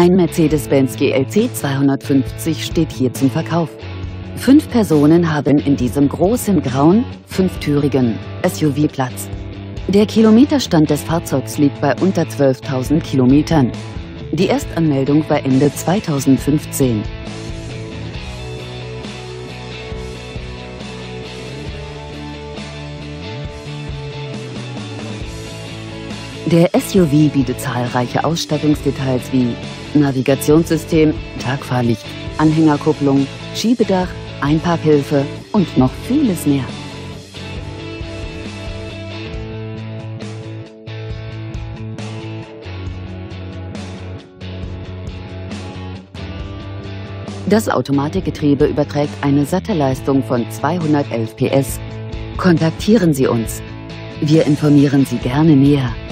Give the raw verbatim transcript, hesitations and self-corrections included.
Ein Mercedes-Benz G L C zweihundertfünfzig steht hier zum Verkauf. Fünf Personen haben in diesem großen grauen, fünftürigen S U V Platz. Der Kilometerstand des Fahrzeugs liegt bei unter zwölftausend Kilometern. Die Erstanmeldung war Ende zweitausendfünfzehn. Der S U V bietet zahlreiche Ausstattungsdetails wie Navigationssystem, Tagfahrlicht, Anhängerkupplung, Schiebedach, Einparkhilfe und noch vieles mehr. Das Automatikgetriebe überträgt eine satte Leistung von zweihundertelf P S. Kontaktieren Sie uns. Wir informieren Sie gerne näher.